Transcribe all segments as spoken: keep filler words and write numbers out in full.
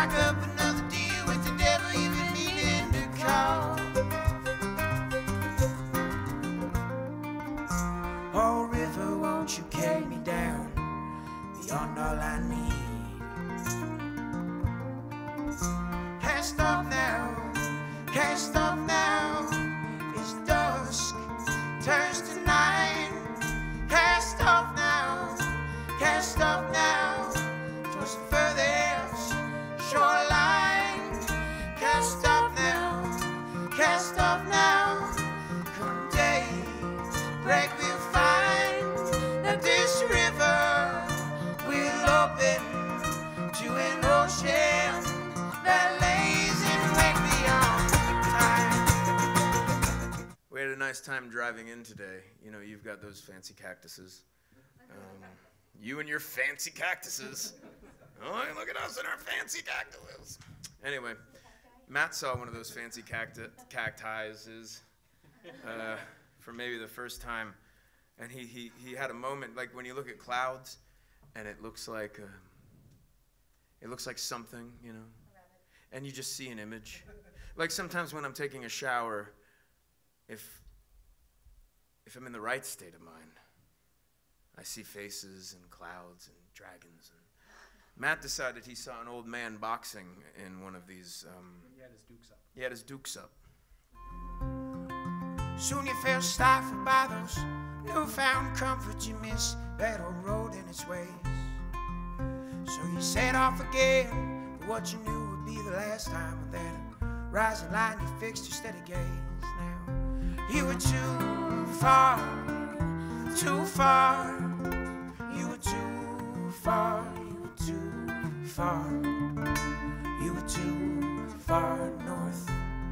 strike up another deal with the devil you've been meaning to call. Oh, river, won't you carry me down beyond all I need? Cast off now, cast off now, it's dusk, turns to night. Cast off now, cast off now, towards the furthest shoreline. Cast off now, cast off now, come day, break we'll find that this river will open to an ocean that lays in wake beyond time. We had a nice time driving in today. You know, you've got those fancy cactuses. Um, you and your fancy cactuses. Oh, look at us and our fancy cactuses. Anyway, Matt saw one of those fancy cacti cactises uh, for maybe the first time, and he, he, he had a moment, like when you look at clouds, and it looks like uh, it looks like something, you know, and you just see an image. Like sometimes when I'm taking a shower, if if I'm in the right state of mind, I see faces and clouds and dragons. And Matt decided he saw an old man boxing in one of these. Um, he had his dukes up. He had his dukes up. Soon you felt stifled by those newfound comforts you miss that old road and its ways. So you set off again for what you knew would be the last time with that rising line you fixed your steady gaze. Now you were too far, too far. You were too far, you were too far. You were too far north.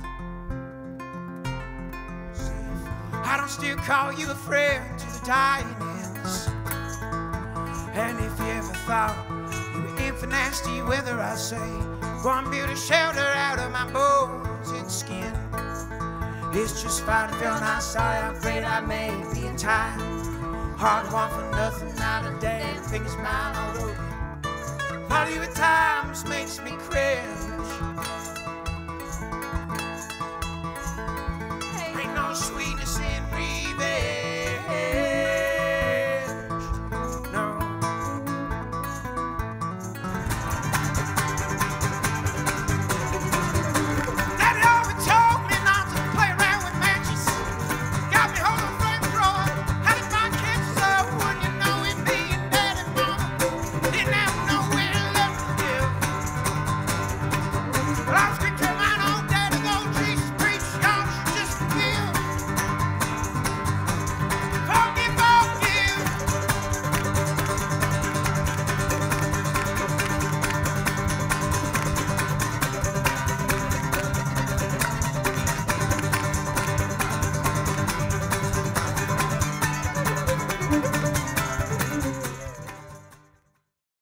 I don't still call you a friend to the dying ends. And if you ever thought you were in for nasty weather, I say, go and build a shelter out of my bones and skin. It's just fine if you're not sorry, I'm afraid I may be in time. Hard one for nothing, not a damn thing is mine all over. All you at times makes me cringe. Ain't no sweetness in